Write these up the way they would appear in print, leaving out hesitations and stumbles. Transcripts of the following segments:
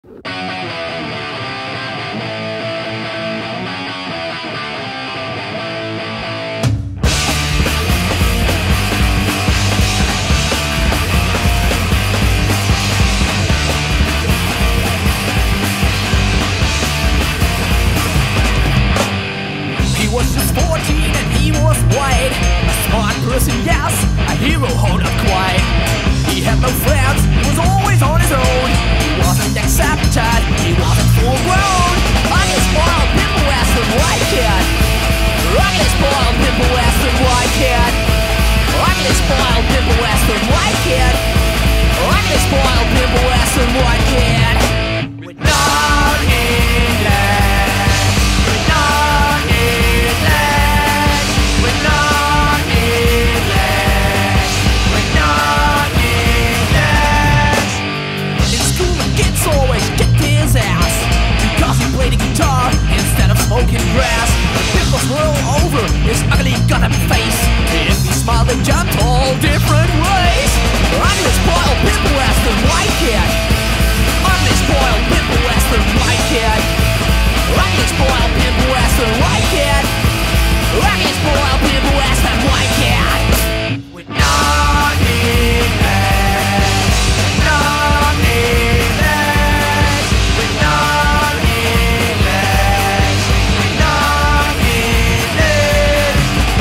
He was just 14 and he was white. A smart person, yes, a hero, hold up quiet. He had no friends, he was always on his own. He wasn't accepted, he wasn't full grown. Ugly spoiled pimple western white kid. Ugly spoiled pimple western white kid. Ugly spoiled pimple western white kid. Ugly spoiled pimple western white kid. With no English, with no English, with no English, with no English. In school the kids always kicked his ass because he played the guitar instead of smoking grass. The pimples were all over his ugly goddamn face. If he smiled they jumped all different ways. Ugly spoiled pimple western white kid. Ugly spoiled pimple western white kid. Ugly spoiled pimple western white kid. Ugly spoiled pimple western white kid. With no English, no English, with no English, with no English.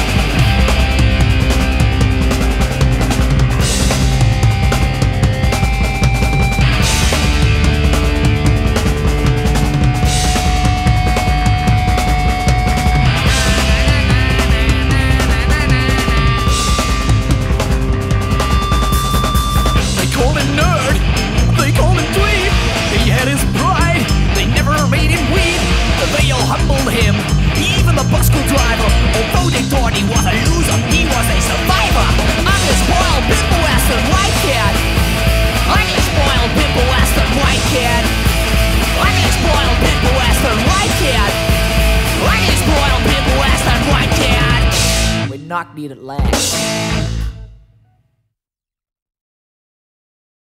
They called him nerd, they called him dweeb. He had his pride, they never made him weep. They all humbled him, even the bus school driver. Although they thought he was a loser, he was a survivor. Ugly spoiled pimple western white kid. Ugly spoiled pimple western white kid. Ugly spoiled pimple western white kid. Ugly spoiled pimple western white kid. We knocked it at last.